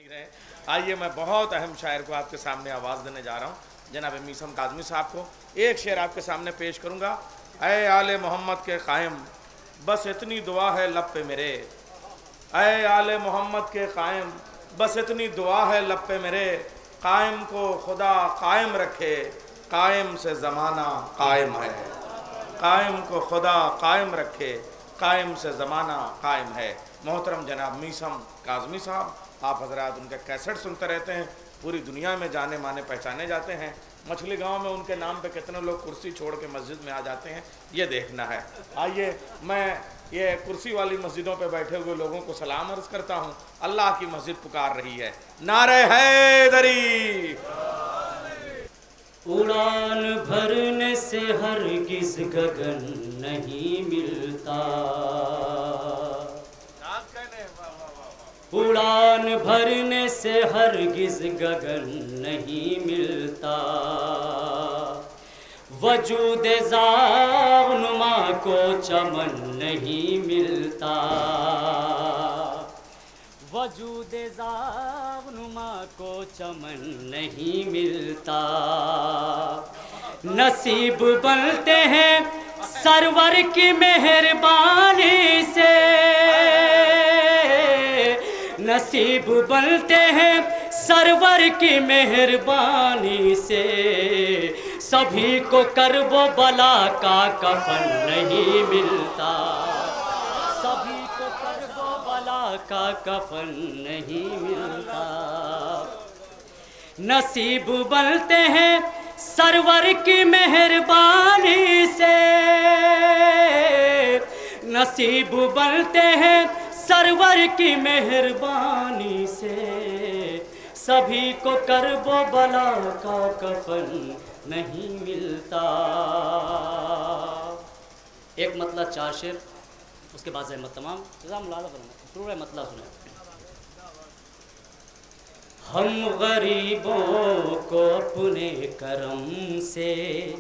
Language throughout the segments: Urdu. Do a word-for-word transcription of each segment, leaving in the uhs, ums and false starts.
رہے. آئیے میں بہت اہم شاعر کو آپ کے سامنے آواز دینے جا رہا ہوں, جناب میثم کاظمی صاحب کو. ایک شعر آپ کے سامنے پیش کروں گا. اے آل محمد کے قائم بس اتنی دعا ہے لب پہ میرے, اے آل محمد کے قائم بس اتنی دعا ہے لب پہ میرے, قائم کو خدا قائم رکھے قائم سے زمانہ قائم ہے, قائم کو خدا قائم رکھے قائم سے زمانہ قائم ہے. محترم جناب میثم کاظمی صاحب, آپ حضرات ان کے کیسٹ سنتے رہتے ہیں, پوری دنیا میں جانے مانے پہچانے جاتے ہیں. مچھلی گاؤں میں ان کے نام پہ کتنے لوگ کرسی چھوڑ کے مسجد میں آ جاتے ہیں, یہ دیکھنا ہے. آئیے میں یہ کرسی والی مسجدوں پہ بیٹھے ہوئے لوگوں کو سلام عرض کرتا ہوں. اللہ کی مسجد پکار رہی ہے, نعرہ حیدری. اڑان بھرنے سے ہرگز گگن نہیں ملتا, اڑان بھرنے سے ہرگز گگن نہیں ملتا, وجود زاغ نما کو چمن نہیں ملتا, وجود زاغ نما کو چمن نہیں ملتا. نصیب بنتے ہیں سرور کی مہربانی سے, نصیب بنتے ہیں سرور کی مہربانی سے, سبھی کو کرب و بلا کا کفن نہیں ملتا, سبھی کو کرب و بلا کا کفن نہیں ملتا. نصیب بنتے ہیں سرور کی مہربانی سے, نصیب بنتے ہیں سرور کی مہربانی سے, سبھی کو کرب و بلا کا کفن نہیں ملتا. ایک مطلب چار شعر, اس کے بعد زحمت تمام. جزاک اللہ خیر. شروع ہے مطلب سنیں. ہم غریبوں کو اپنے کرم سے,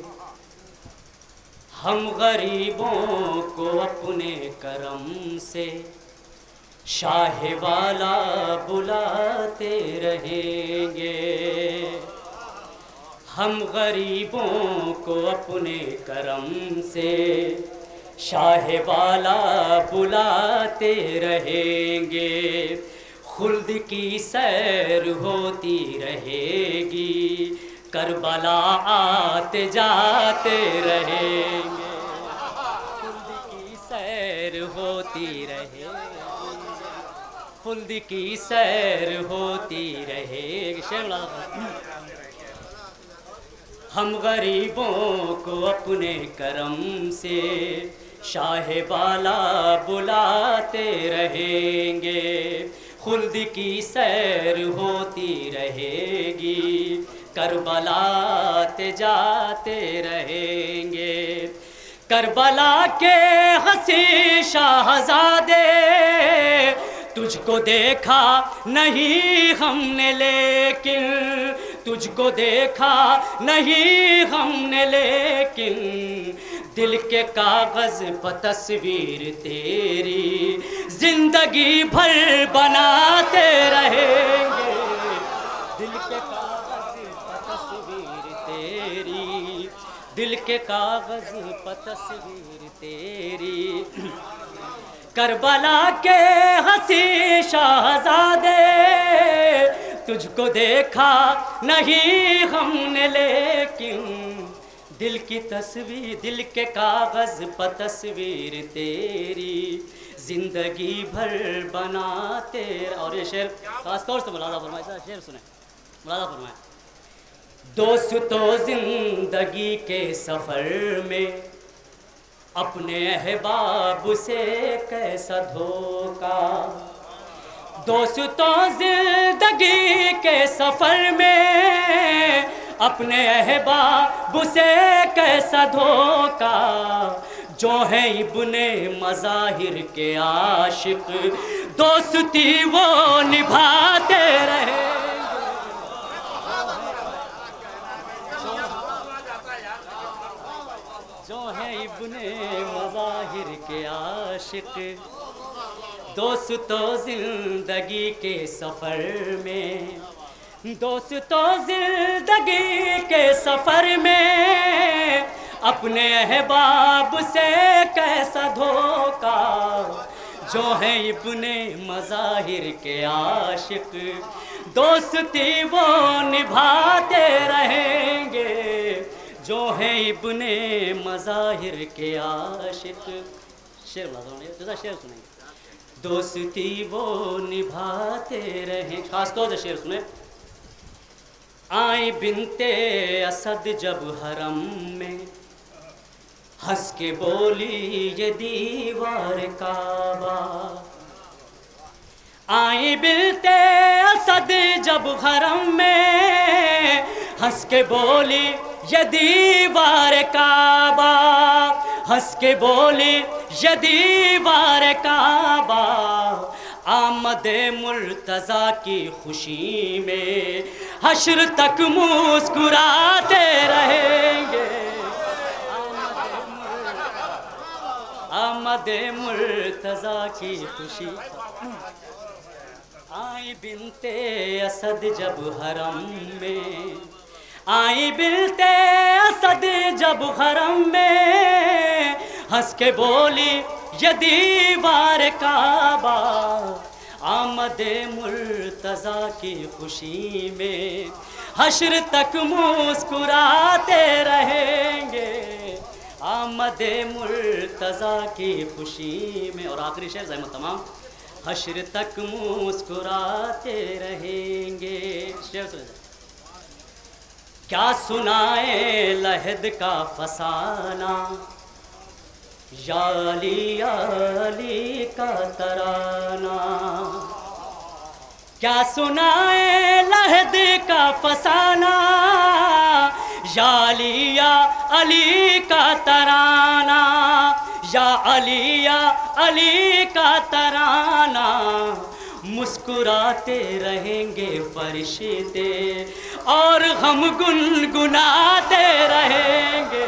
ہم غریبوں کو اپنے کرم سے شاہ والا بلاتے رہیں گے, ہم غریبوں کو اپنے کرم سے شاہ والا بلاتے رہیں گے, خلد کی سیر ہوتی رہے گی کربلا آتے جاتے رہیں گے, خلد کی سیر ہوتی رہے گی, خلد کی سیر ہوتی رہے گی. ہم غریبوں کو اپنے کرم سے شاہ بالا بلاتے رہیں گے, خلد کی سیر ہوتی رہے گی کربلا آتے جاتے رہیں گے. کربلا کے حسین شہزادے تجھ کو دیکھا نہیں ہم نے, لیکن تجھ کو دیکھا نہیں ہم نے, لیکن دل کے کاغذ پر تصویر تیری زندگی بھر بناتے رہیں گے, دل کے کاغذ پر تصویر تیری, دل کے کاغذ پر تصویر تیری. کربلا کے حسین شہزادے تجھ کو دیکھا نہیں ہم نے, لیکن دل کی تصویر, دل کے کاغذ پر تصویر تیری زندگی بھر بناتے. اور یہ شعر خاص طور سے ملاحظہ فرمائے, شعر سنیں, ملاحظہ فرمائے. دوستو زندگی کے سفر میں اپنے احباب سے کیسا دھوکا, دوستو زندگی کے سفر میں اپنے احباب سے کیسا دھوکا, جو ہے ابن مظاہر کے عاشق دوستی وہ نبھاتے رہے. جو ہے ابن مظاہر کے عاشق دوستو زندگی کے سفر میں، دوستو زندگی کے سفر میں اپنے احباب سے کیسا دھوکا، جو ہیں ابن مظاہر کے عاشق دوستی وہ نبھاتے رہیں گے، جو ہیں ابن مظاہر کے عاشق. شعر جزا شعر سنیں گے. دوستی وہ نبھاتے رہیں، خاص طور سے شعر سنیں. آئی بنت اسد جب حرم میں، ہنس کے بولی یہ دیوار کعبہ. آئی بنت اسد جب حرم میں، ہنس کے بولی یہ دیوار کعبہ، ہنس کے بولی یہ دیوار کعبہ. آمد مرتضیٰ کی خوشی میں حشر تک مسکراتے رہیں گے. آمد مرتضیٰ کی خوشی. آئی بنت اسد جب حرم میں، آئی بنت اسد جب حرم میں، ہنس کے بولی یہ دیوار کعبہ. آمد مرتضیٰ کی خوشی میں حشر تک مسکراتے رہیں گے. آمد مرتضیٰ کی خوشی میں. اور آخری شعر زحمت تمام. حشر تک مسکراتے رہیں گے. شعر سنیں. کیا سنائے لحد کا فسانہ، یا علی یا علی کا ترانہ. کیا سنائے لحد کا فسانہ، یا علی یا علی کا ترانہ، یا علی یا علی کا ترانہ. مسکراتے رہیں گے فرشتے اور ہم گنگناتے رہیں گے.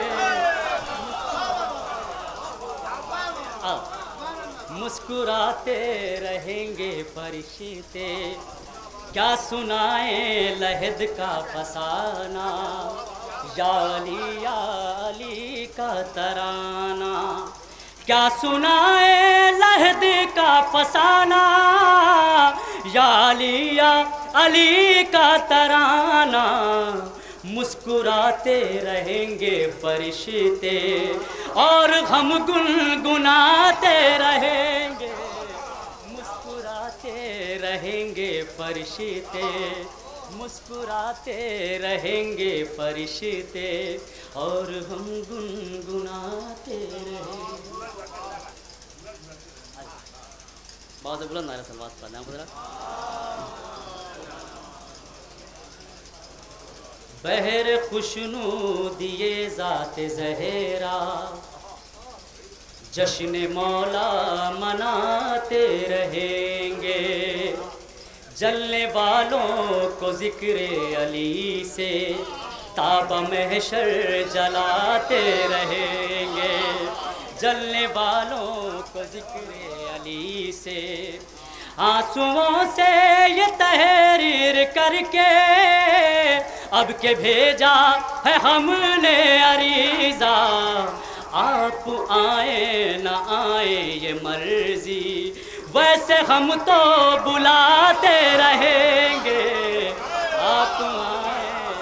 مسکراتے رہیں گے فرشتے. کیا سنائیں لحد کا فسانہ، یا علی یا علی کا ترانہ. کیا سنائیں لحد کا فسانہ، یا علی یا علی کا ترانہ. مسکراتے رہیں گے فرشتے اور ہم گنگناتے رہیں گے. مسکراتے رہیں گے فرشتے، مسکراتے رہیں گے فرشتے اور ہم گنگناتے رہیں گے. بہت بلند نعرہ سلوات پڑھنا ہے. بہر خوشنو دیے ذات زہرا، جشن مولا مناتے رہیں گے. جلنے والوں کو ذکر علی سے تاب محشر جلاتے رہیں گے. جلنے والوں کو ذکر علی سے آنسوؤں سے یہ تحریر کر کے اب کے بھیجا ہے ہم نے عریضہ. آپ آئیں نہ آئیں یہ مرضی، ویسے ہم تو بلاتے رہیں گے. آپ آئیں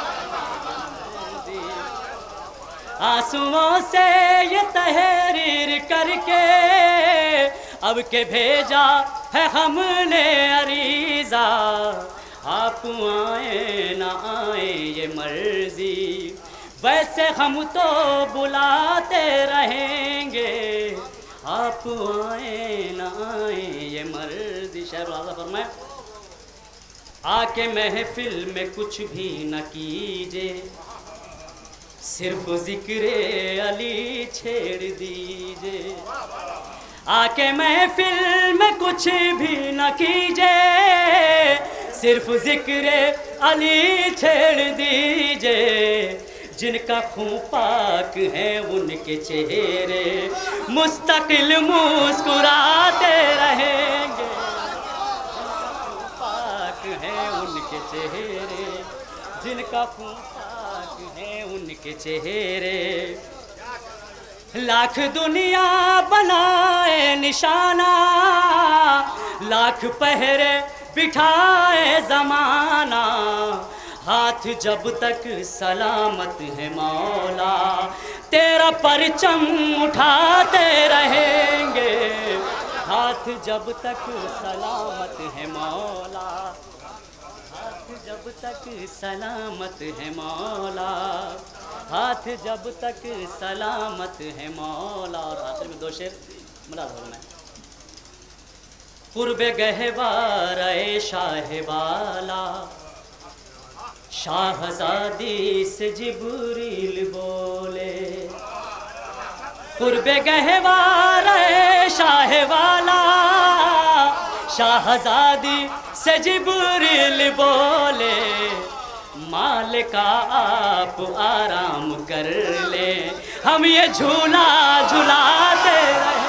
آنسوؤں سے یہ تحریر کر کے اب کے بھیجا ہے ہم نے عریضہ. آپ آئیں نہ آئیں یہ مرضی، ویسے ہم تو بلاتے رہیں گے. آپ آئیں نہ آئیں یہ مرضی. شعر واضح فرمائیں. آ کے محفل میں کچھ بھی نہ کیجے، صرف ذکر علی چھیڑ دیجے. آ کے محفل میں کچھ بھی نہ کیجے، صرف ذکر علی چھیڑ دیجے. جن کا خون پاک ہے ان کے چہرے مستقل مسکراتے رہیں گے، پاک ہے ان کے چہرے، جن کا خون پاک ہے ان کے چہرے، لاکھ دنیا بنائے نشانہ، لاکھ پہرے بٹھائے زمانہ، ہاتھ جب تک سلامت ہے مولا تیرا پرچم اٹھاتے رہیں گے، ہاتھ جب تک سلامت ہے مولا، ہاتھ جب تک سلامت ہے مولا، ہاتھ جب تک سلامت ہے مولا۔ اور آخر میں دو شعر ملازم ہونا ہے۔ قرب گہوار اے شاہ والا، شاہزادی سے جبریل بولے، قرب گہوار اے شاہ والا، شاہزادی سے جبریل بولے، مالکا آپ آرام کر لیں، ہم یہ جھولا جھلاتے رہیں۔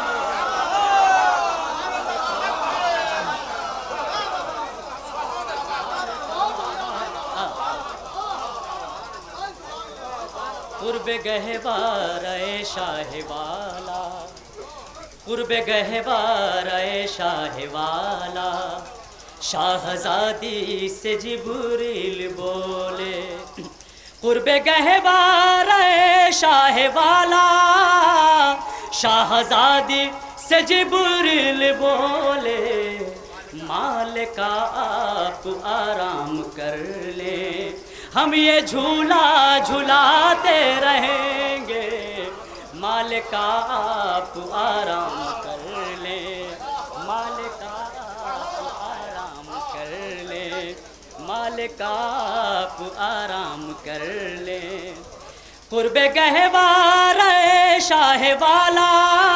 قرب گہوار اے شاہ والا، قرب گہوار اے شاہ والا، شاہزادی سے جبریل بولے، قرب گہوار اے شاہ والا، شاہزادی سے جبریل بولے، مالکا آپ آرام کر لیں، ہم یہ جھولا جھلاتے رہیں گے، مالکا آپ آرام کر لیں، مالکا آپ آرام کر لیں، مالکا آپ آرام کر لیں۔ قرب گہوار اے شاہ والا،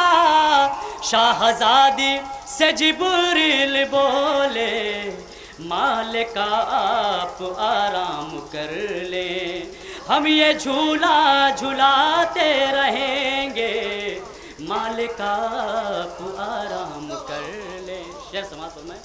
شاہزادی سے جبریل بولے، مالکا آپ آرام کر لیں، ہم یہ جھولا جھلاتے رہیں گے، مالکا آپ آرام کر لیں۔ شعر سماعت فرمائیں۔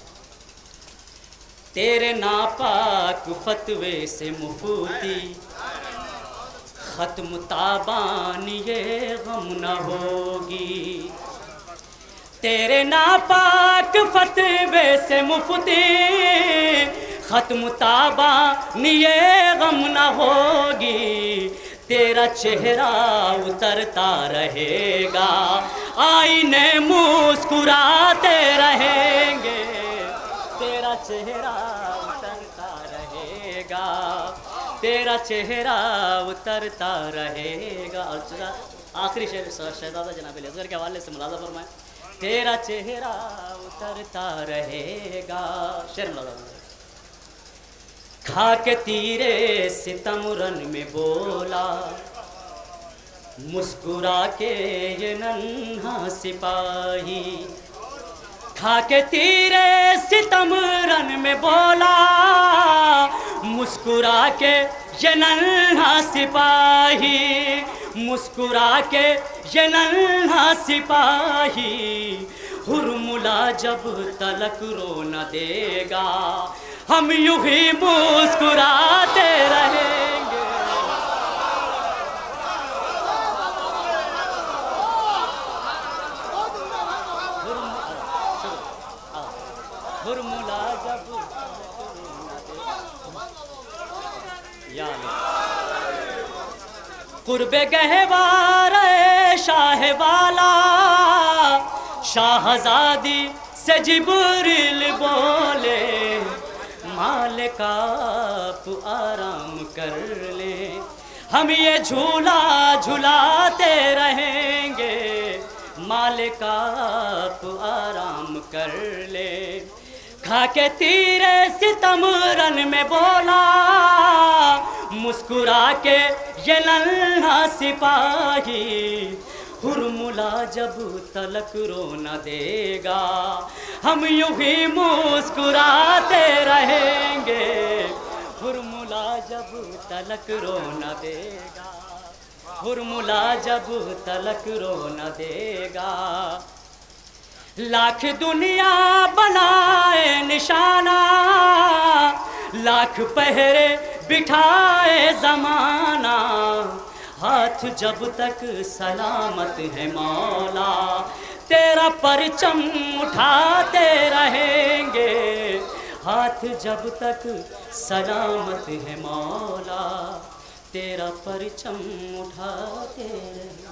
تیرے ناپاک فتوے سے مفتی، ختم تابان یہ غم نہ ہوگی، تیرے ناپاک فتوے سے مفتی، ختم تابان یہ غم نہ ہوگی، تیرا چہرہ اترتا رہے گا، آئینے مسکراتے رہیں گے، تیرا چہرہ اترتا رہے گا، تیرا چہرہ اترتا رہے گا۔ اور آخری شعر شہزادہ جناب اصغر کے حوالے سے ملاحظہ فرمائیں۔ تیرا چہرہ اترتا رہے گا، شعر ملاحظہ۔ کھا کے تیرے ستم رن میں بولا، مسکرا کے یہ ننھا سپاہی، کھا کے تیرے ستم رن میں بولا، مسکرا کے یہ ننھا سپاہی، مسکرا کے یہ ننھا سپاہی، ہرملا جب تلک رو نہ دے گا، ہم یوں ہی مسکراتے رہیں گے۔ ہرملا جب یا قرب گہوار اے شاہ والا، شاہزادی سے جبریل بولے، مالکا آپ آرام کر لیں، ہم یہ جھولا جھلاتے رہیں گے، مالکا آپ آرام کر لیں۔ کھا کے تیرے ستم رن میں بولا، مسکرا کے یہ ننھا سپاہی، ہرملا جب تلک رو نہ دے گا، ہم یوں ہی مسکراتے رہیں گے، ہرملا جب जब तलक रो न देगा, हुरमुला जब तलक रो न देगा। लाख दुनिया बनाए निशाना, लाख पहरे बिठाए जमाना, हाथ जब तक सलामत है मौला, तेरा परचम उठाते रहेंगे। हाथ जब तक सलामत है मौला, तेरा परचम उठाते रहेंगे।